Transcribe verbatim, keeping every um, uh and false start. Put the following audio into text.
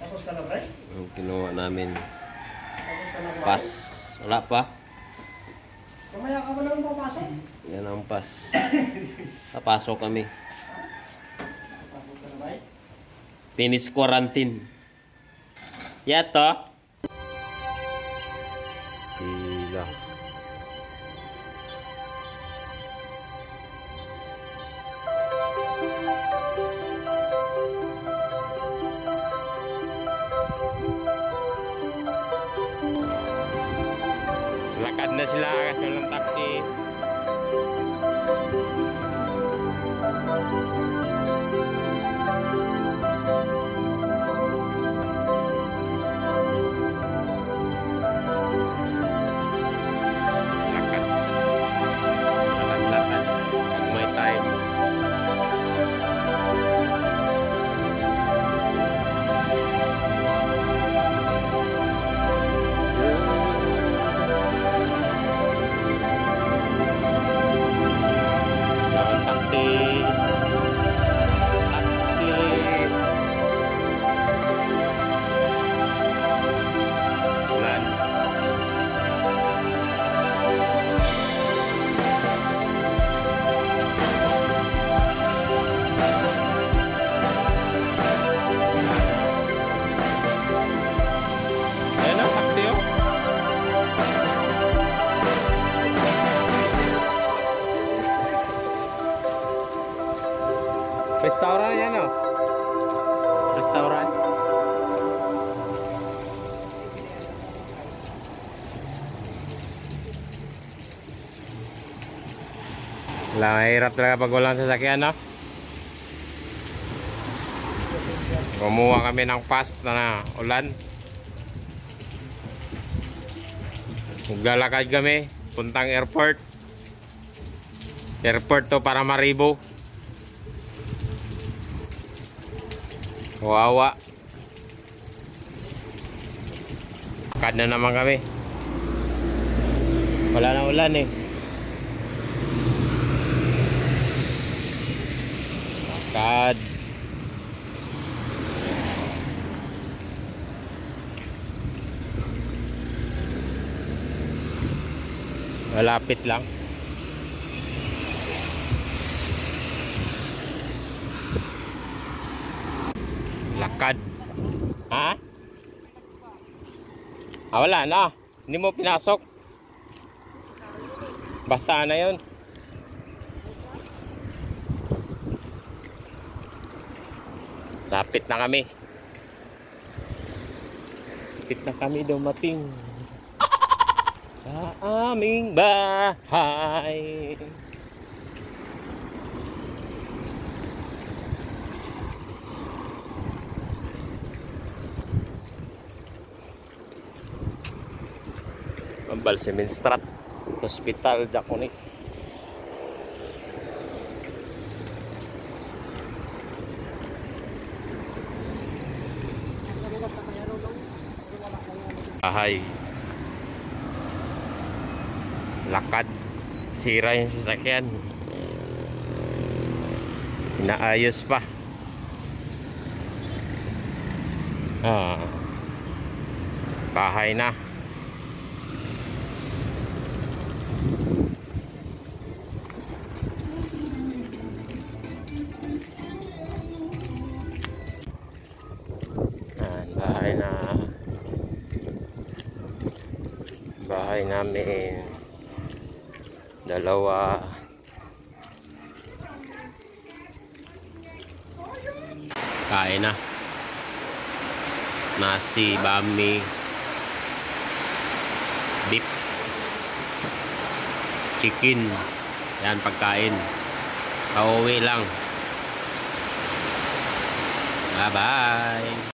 Tapos ka na, pre? Yung kinuha namin. Tapos ka na, pre? Pass. Wala pa. Mamaya ka ba naman papasok? Yan ang pass. Papasok kami. Tapos ka na, pre? Finish quarantine. Yato. Tila. Lakad na sila kasi walang taxi. Restaurant yan, oh. Restaurant. Wala, mahirap talaga pag walang sasakyan, no? Kumuha kami ng pass na ulan. Maglalakad kami puntang airport. Airport to para Maribo. Wawa. Lakad na naman kami. Wala na ulan eh. Lakad. Malapit lang. Lakad. Ha? Ah, wala na. Hindi mo pinasok. Basa na yun. Lapit na kami. Lapit na kami dumating sa aming bahay. Balseminstrat Hospital, Jaconic. Bahay. Lakad. Sira yung sasakyan. Inaayos pa. Ah. Bahay na. Bahay na bahay namin dalawa. Kain na. Nasi, bami, beef, chicken. Yan pagkain. Pauwi lang. Bye bye.